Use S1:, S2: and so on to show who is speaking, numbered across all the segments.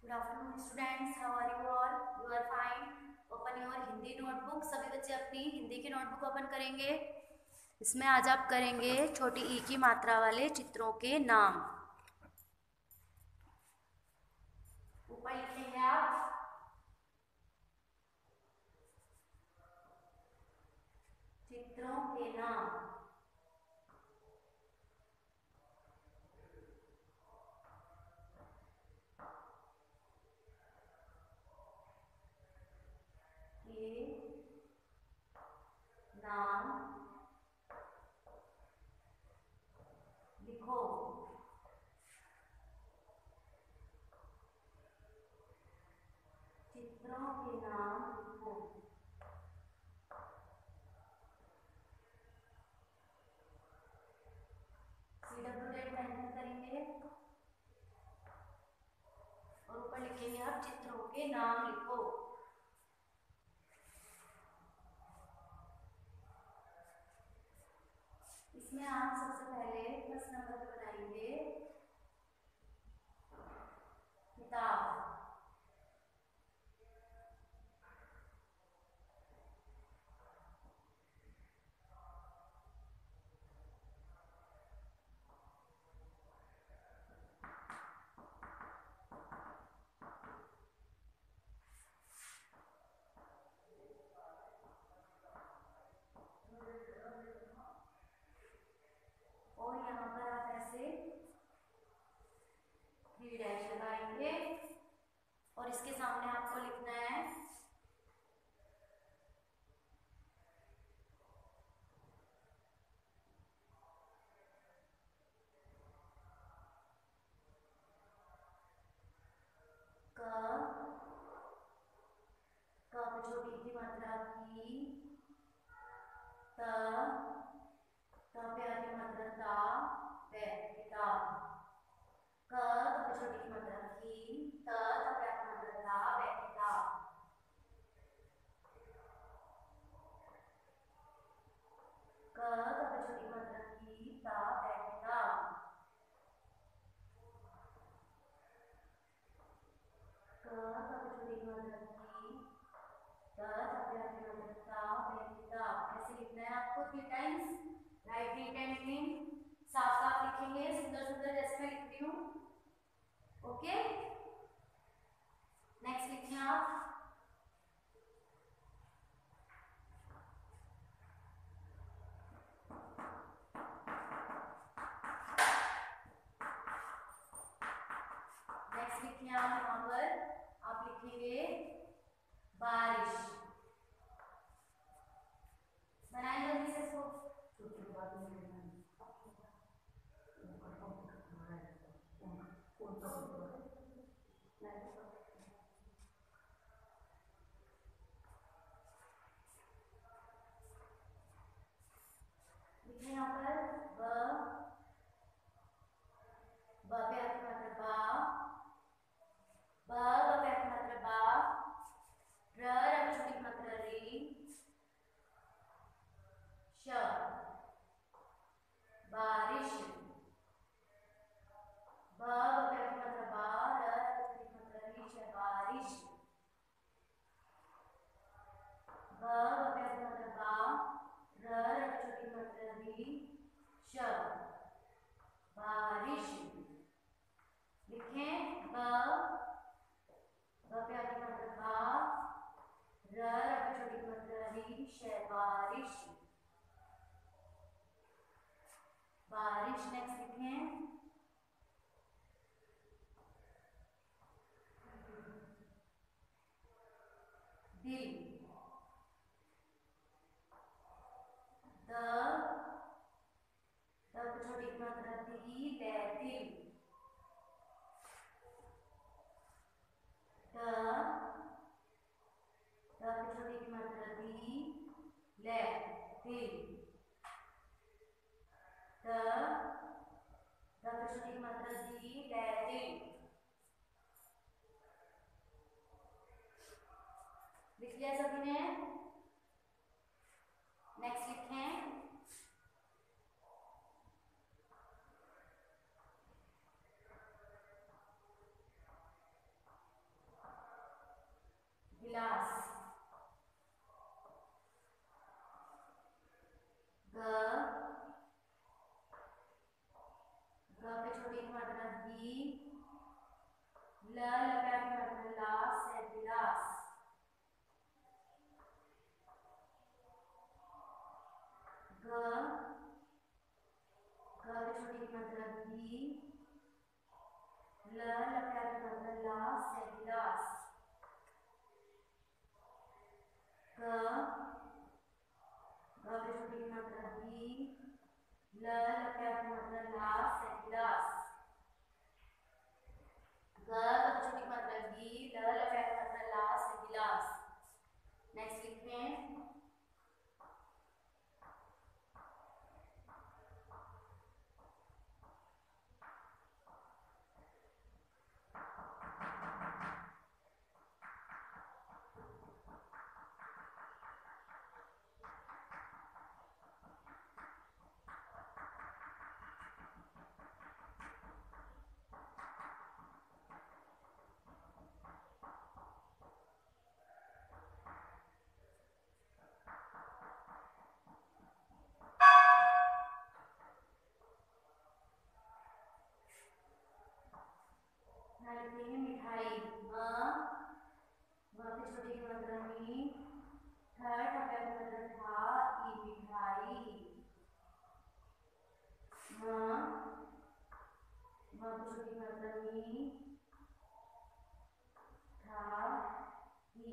S1: Good afternoon students, how are you all? You are fine. Open your Hindi notebook. सभी बच्चे अपनी हिंदी की notebook open करेंगे. इसमें आज आप करेंगे छोटी ई की मात्रा वाले चित्रों के नाम. ऊपर लिखेंगे आप चित्रों के नाम. नाम लिखो. चित्रों के नाम लिखो. CW मेंशन करेंगे और ऊपर लिखेंगे आप चित्रों के नाम लिखो. इसमें आप सबसे पहले फर्स्ट नंबर पे बनाएंगे किताब. और यहाँ पर आप ऐसे 3 डैश लगाएंगे और इसके सामने आपको लिखना है क पे छोटी की मात्रा की, त पे आगे मात्रा ता, पे किताब. क पे छोटी की मात्रा की, त पे आगे मात्रा ता, पे किताब. क पे छोटी की मात्रा की, ता पे किताब. क पे छोटी की मात्रा की, त पे आगे मात्रा ता, पे किताब. ऐसे लिखना है आपको 3 times. Write neat and clean. साफ साफ लिखेंगे, सुंदर सुंदर जैसे मैं लिख रही हूँ. ओके, नेक्स्ट लिखिए आप यहाँ पर आप लिखेंगे बारिश. बनाए जल्दी से इसको. लिखिए यहाँ पर ब पे आगे मात्रा बा, ब पे आगे मात्रा बा, र छोटी मात्रा री, श बारिश. ब पे आगे मात्रा बा, र छोटी मात्रा री, श बारिश. ब पे आगे मात्रा बा, र छोटी मात्रा री, श बारिश. लिखें ब पे आगे मात्रा बा, र छोटी मात्रा री, श बारिश. बारिश. नेक्स्ट लिखें दिल. द छोटी मात्रा दी, ले दिल. छोटी मात्रा दी, ले दिल. छोटी मात्रा दी, ले दिल. लिख लिया सभी ने. नेक्स्ट लिखें ल लकार की मात्रा ला से गिलास। ग की छोटी मात्रा गी, ल लकार की मात्रा ला से गिलास। ग की छोटी मात्रा गी, ल लकार की मात्रा ला से गिलास। ग की छोटी मात्रा गी, ल लकार की मात्रा ला से गिलास। नेक्स्ट लिखते हैं मिठाई। की छोटी की मात्रा मी, थर्ड अव्यय की मात्रा था, ई मिठाई। की छोटी की मात्रा मी, था, ई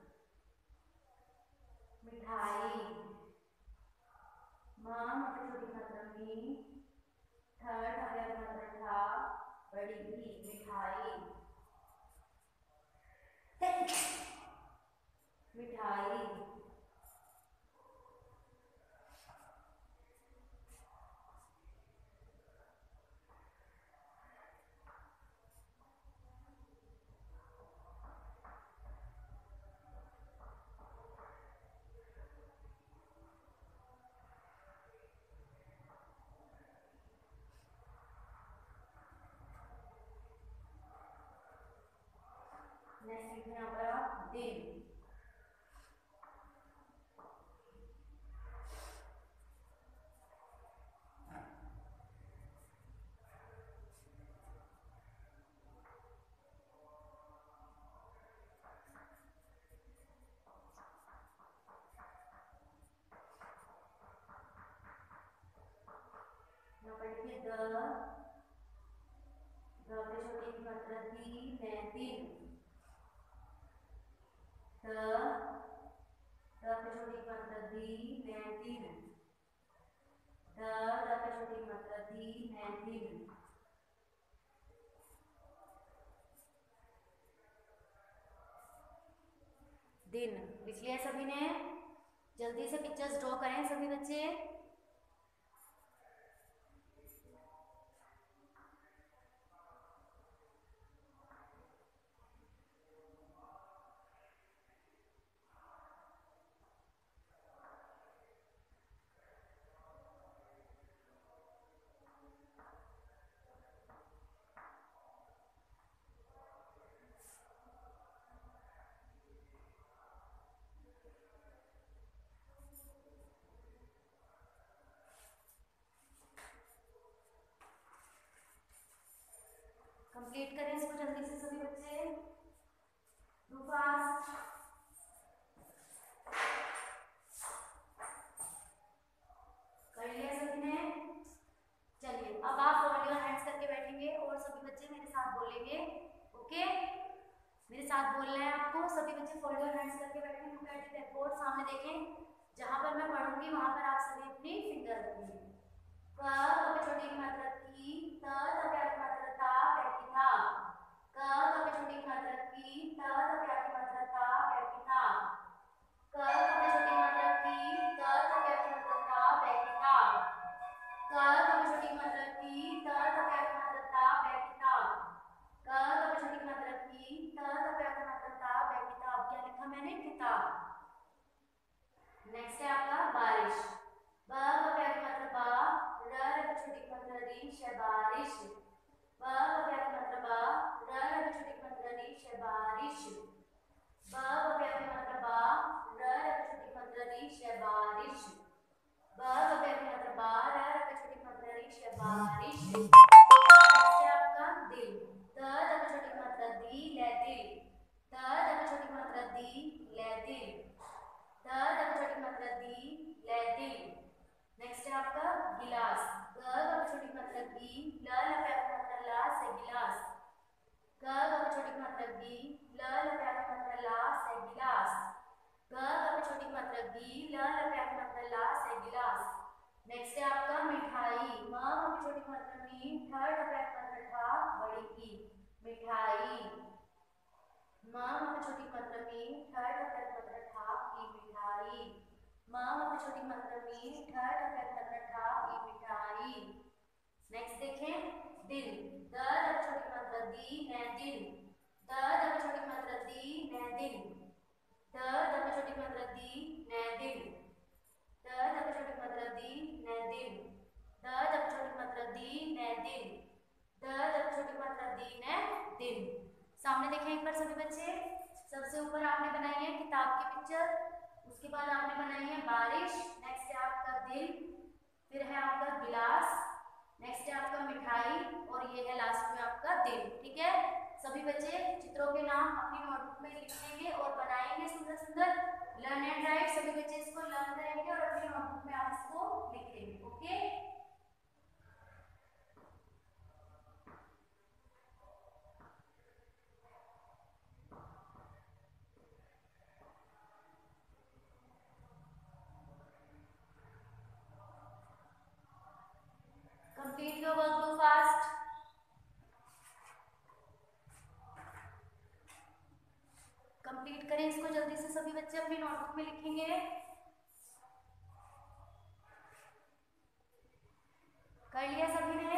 S1: मिठाई। की छोटी की मात्रा मी, थर्ड अव्यय की मात्रा था, बड़ी ई मिठाई। मिठाई। नेक्स्ट यहाँ पर दिन। छोटी की मात्रा दी, मैं दिन। छोटी की मात्रा दी, मैं दिन। छोटी की मात्रा दी, मैं दिन। दिन लिख लिया सभी ने? जल्दी से पिक्चर्स ड्रॉ करें सभी बच्चे। कंप्लीट करें इसको जल्दी से सभी बच्चे। Do fast. कर लिया सभी ने? चलिए अब आप फोल्ड योर हैंड्स करके बैठेंगे और सभी बच्चे मेरे साथ बोलेंगे। ओके, मेरे साथ बोलना है आपको। सभी बच्चे फोल्ड योर हैंड्स करके बैठेंगे। लुक एट द ब्लैकबोर्ड, सामने देखें। जहां पर मैं पढ़ूंगी वहां पर आप सभी अपनी फिंगर रखेंगे। क छोटी की मात्रा की, त प्यार की मात्रा ता, बैठ की था। क छोटी की मात्रा की, त प्यार की मात्रा ता, बैठ की था। क छोटी की मात्रा की, त प्यार की मात्रा ता, बैठ की था। क छोटी की मात्रा की, त प्यार की मात्रा ता, बैठ की था। क छोटी की मात्रा की, त प्यार की मात्रा ता, बैठ की था। क्या लिखा मैंने? किताब। नेक्स्ट है आपका बारिश। ब प्यार की मात्रा बा, र छोटी की मात्रा री, शबारिश। ब प्यार की मात्रा बा, र छोटी की मात्रा री, शबारिश। ब प्यार की मात्रा बा, र छोटी की मात्रा री, शबारिश। ब प्यार की मात्रा बा, र छोटी की मात्रा री, शबारिश। नेक्स्ट है आपका दिल। द छोटी की मात्रा दी, नेक्स्ट है आपका मिठाई, म छोटी मात्रा में, थर्ड अफेक्ट मात्रा था बड़ी की, मिठाई, म छोटी मात्रा में, थर्ड अफेक्ट मात्रा था की, मिठाई, म छोटी मात्रा में, थर्ड अफेक्ट मात्रा था की, मिठाई। नेक्स्ट देखें, दिल, द छोटी मात्रा दी न दिल, द छोटी मात्रा दी न दिल, द छोटी मात्रा दी न दिल, द छोटी मात्रा दी न दिल, द छोटी मात्रा दी न दिल, द छोटी मात्रा दी न दिल। सामने देखें एक बार सभी बच्चे, सबसे ऊपर आपने बनाई है किताब की पिक्चर, उसके बाद आपने बनाई है बारिश, नेक्स्ट है आपका दिल, फिर है आपका गिलास, नेक्स्ट है आपका मिठाई, और ये है लास्ट में आपका दिल। ठीक है, सभी बच्चे चित्रों के नाम अपनी नोटबुक में लिख लेंगे और बनाएंगे सुंदर सुंदर। लर्न एंड राइट, सभी बच्चे इसको लर्न करेंगे और अपनी नोटबुक में आप इसको लिख लेंगे। Okay, complete your work, do fast. Complete करें इसको जल्दी से, सभी बच्चे अपनी नोटबुक में लिखेंगे। कर लिया सभी ने?